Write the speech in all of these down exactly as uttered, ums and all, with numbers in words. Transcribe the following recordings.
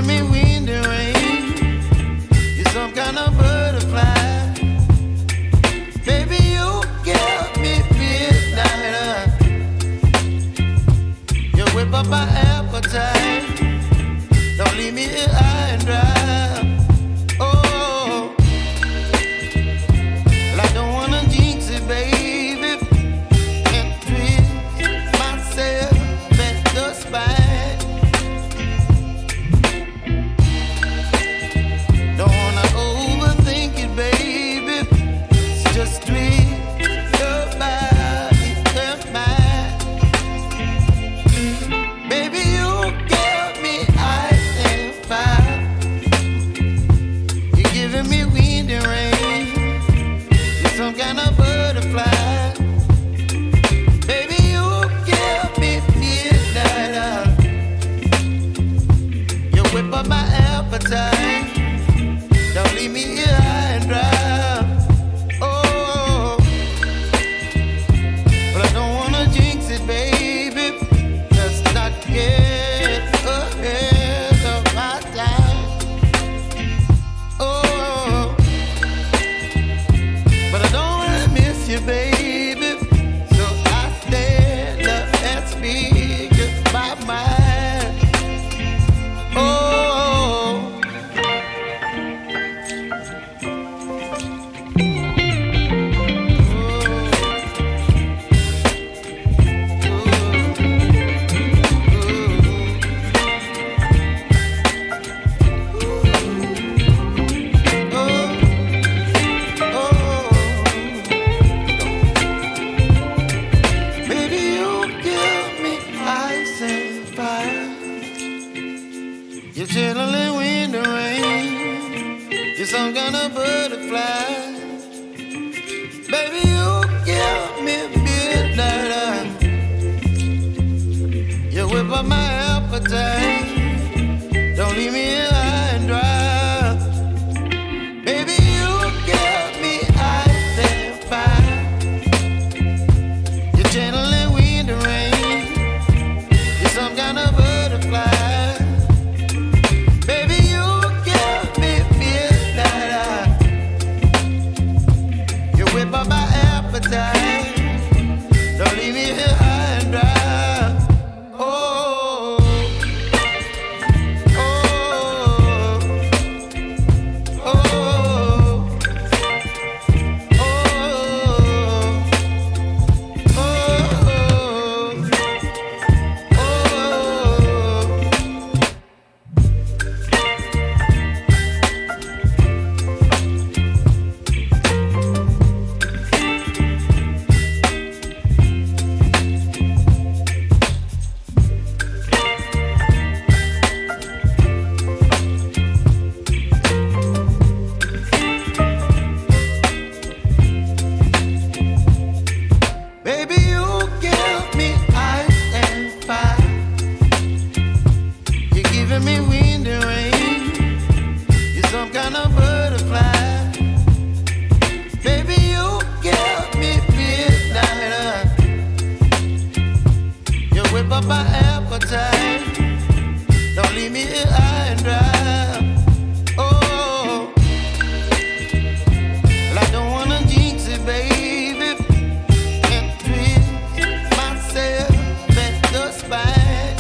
giving me wind and rain. You're some kind of butterfly. Baby, you give me midnight. You whip up my appetite. Don't leave me here high and dry. Oh, well, I don't wanna jinx it, baby. Can't twist myself at the spine. Don't wanna overthink it, baby. It's just twist your body and mine. Baby, you give me ice and fire. You're giving me wind and rain. You're some kind of butterfly. Baby, you give me midnight. You whip up my appetite. Don't leave me here high and dry. Oh, but I don't wanna jinx it, baby. Let's not get ahead of my time. Oh, but I don't wanna miss you, baby. So I stand up and speak just my mind. Oh. You're chilling wind and rain. You're some kind of butterfly. Baby, you give me midnight. You whip up my appetite. Don't leave me here high and dry. Baby, you give me ice and fire. You're channeling wind and rain. You're some kind of butterfly. My appetite. Don't leave me here high and dry. Oh, oh, oh, oh, well, I don't wanna jinx it, baby. Can't twist myself at the spine.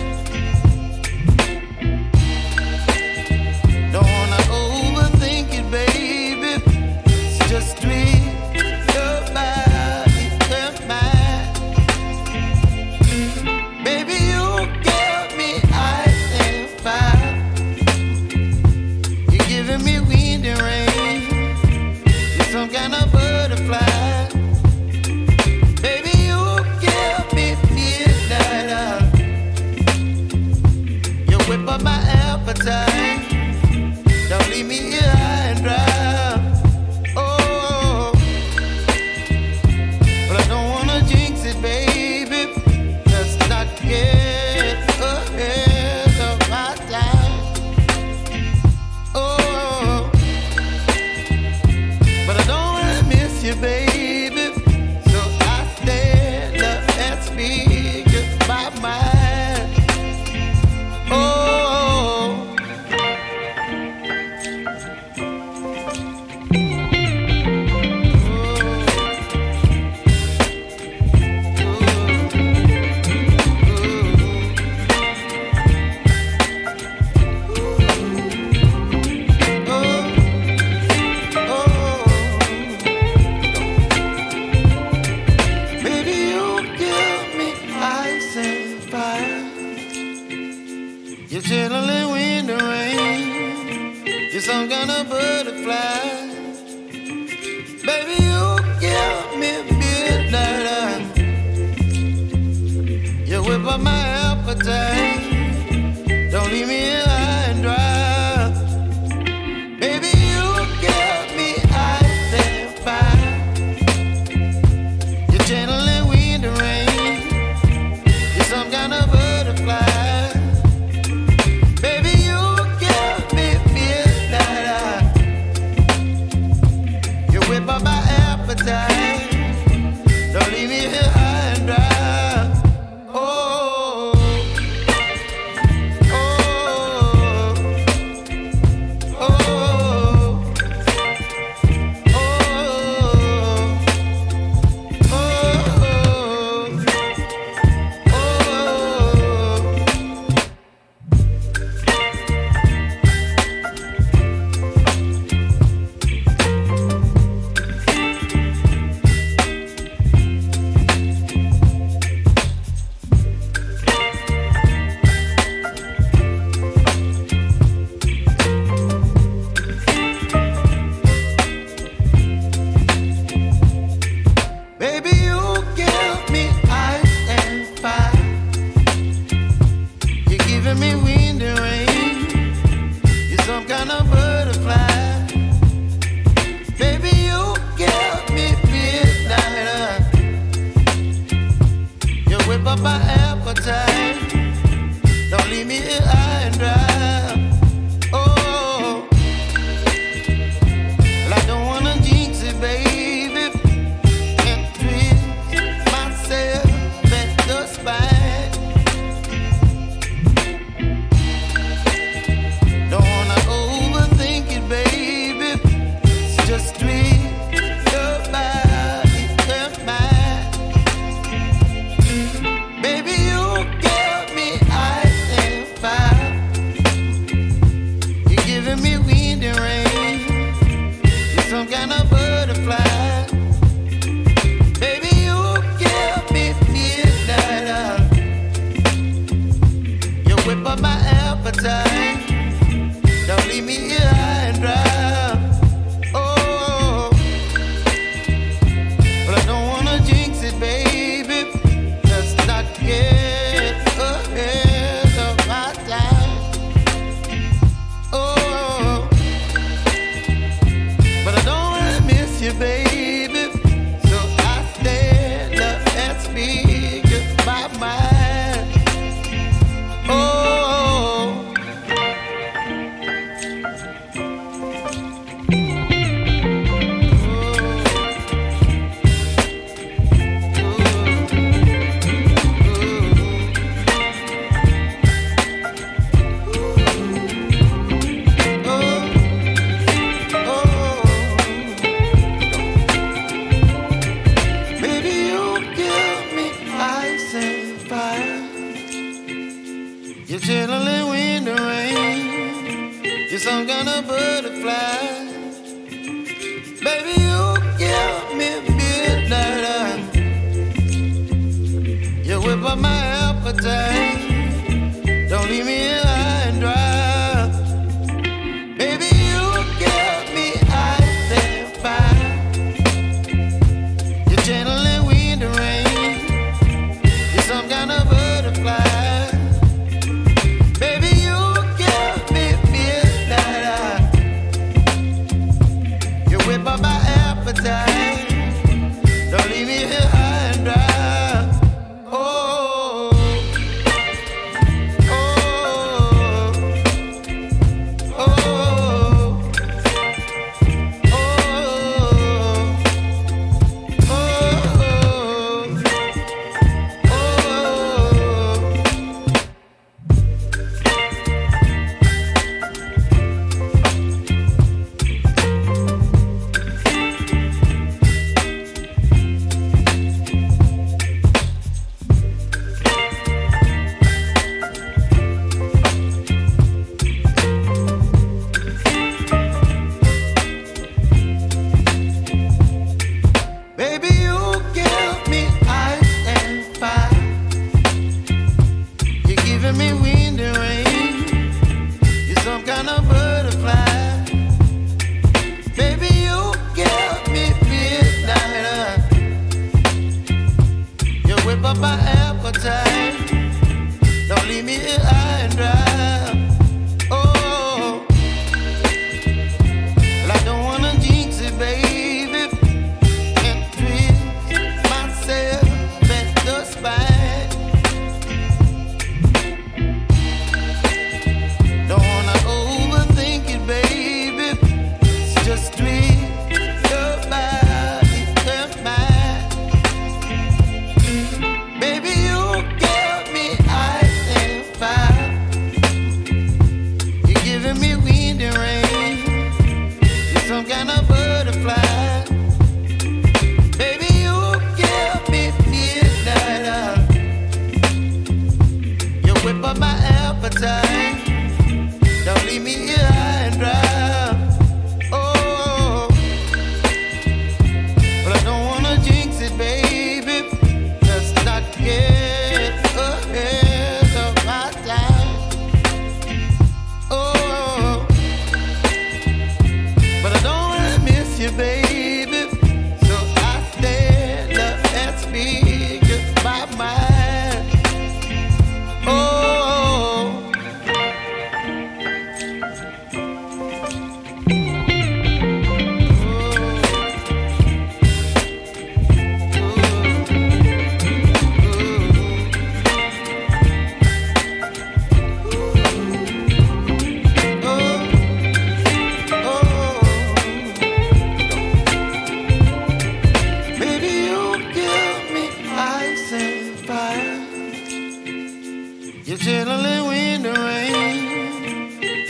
Don't wanna overthink it, baby. It's just twist your body and mine. Baby, you give me ice and fire. You're giving me wind and rain. You're some kind of butterfly. Baby, you give me midnight. You whip up my appetite. Don't leave me here high and dry. Oh, but I don't wanna jinx it, baby. Let's not get ahead of my time. Oh, but I don't wanna miss you, baby. So I stand up and speak just my mind. Oh, some kind of butterfly. Baby, you give me midnight. You whip up my appetite. Don't leave me here high and dry. Baby, you give me ice and fire. You're channeling wind and rain. You're some kind of butterfly. Baby, you give me midnight. You whip up my appetite. Don't leave me here high and dry. Don't leave me here high and dry. Oh.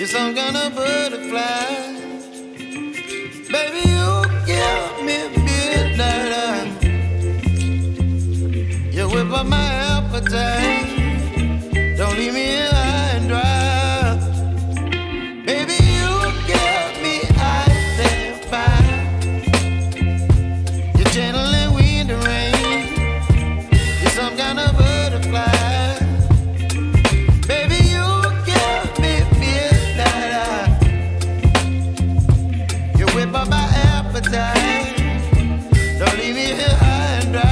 some kind of butterfly. Baby, you give me midnight. You whip up my appetite. Don't leave me here high and dry. Baby, you give me ice and fire. You're channeling wind and rain. You're some kind of butterfly. Baby, you give me midnight. You whip up my appetite. Don't leave me here high and dry.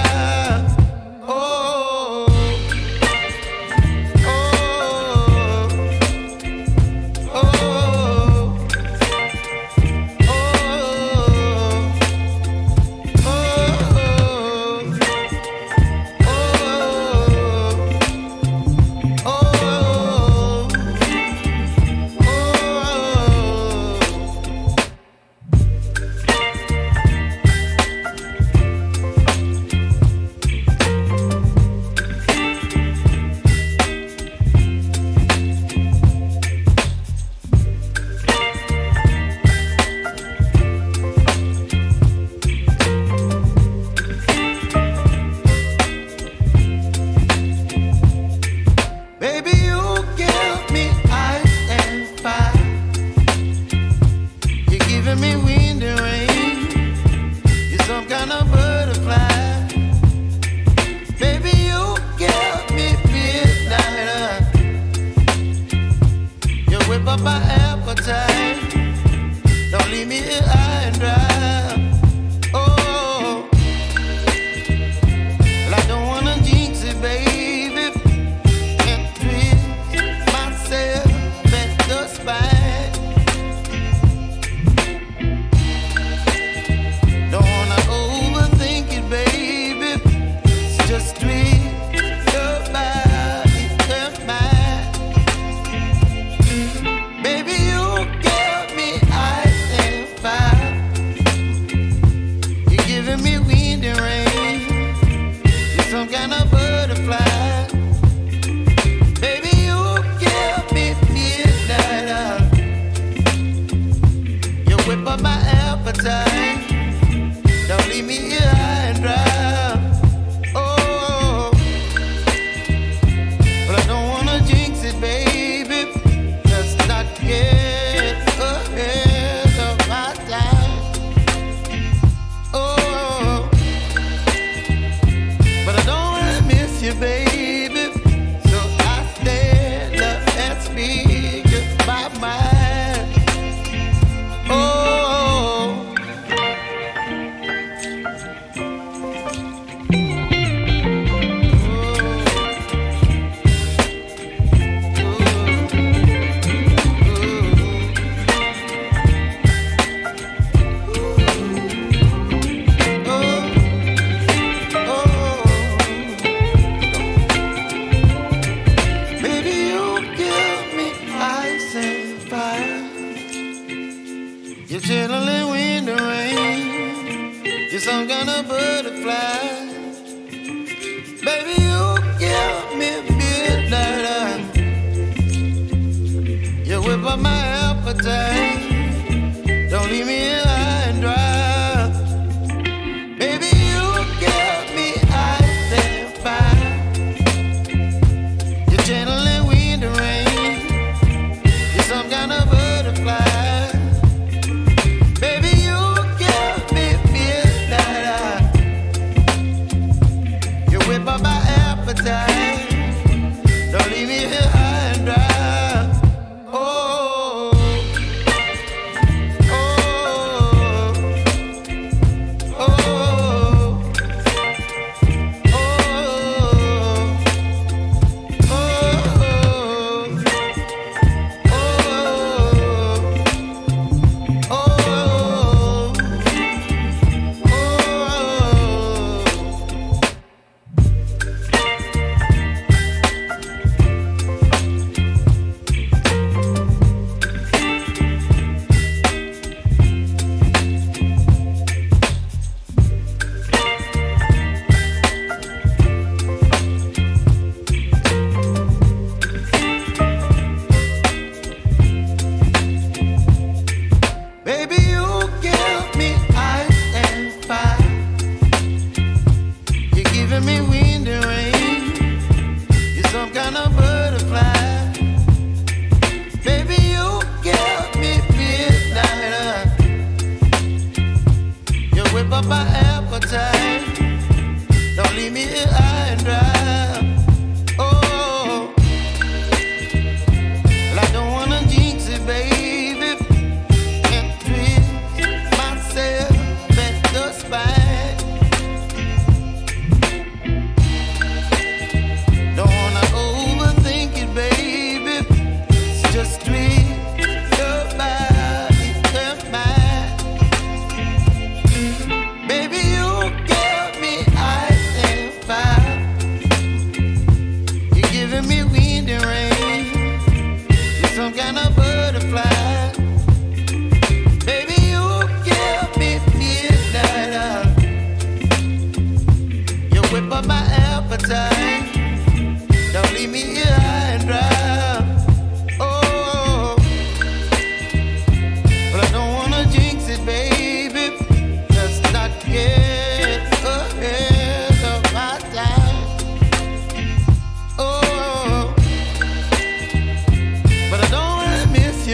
Oh,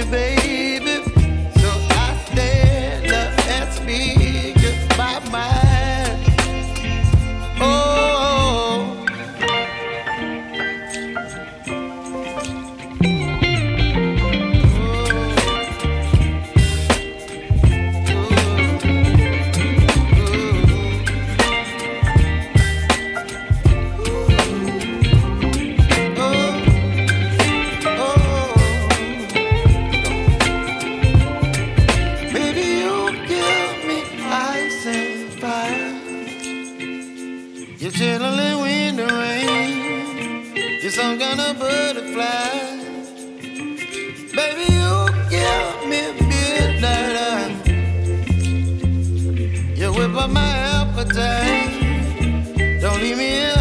you, baby. So I stand up and speak my mind. Oh, chilling wind and rain, you're some kind of butterfly. Baby, you give me midnight. You whip up my appetite. Don't leave me